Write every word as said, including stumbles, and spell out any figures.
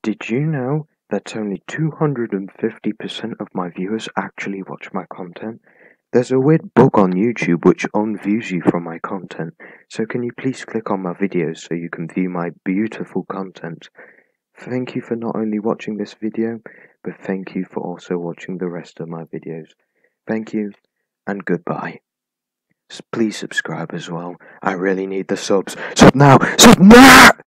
Did you know that only two hundred fifty percent of my viewers actually watch my content? There's a weird bug on YouTube which unviews you from my content, so can you please click on my videos so you can view my beautiful content? Thank you for not only watching this video, but thank you for also watching the rest of my videos. Thank you, and goodbye. S- Please subscribe as well. I really need the subs. Sub now! Sub now!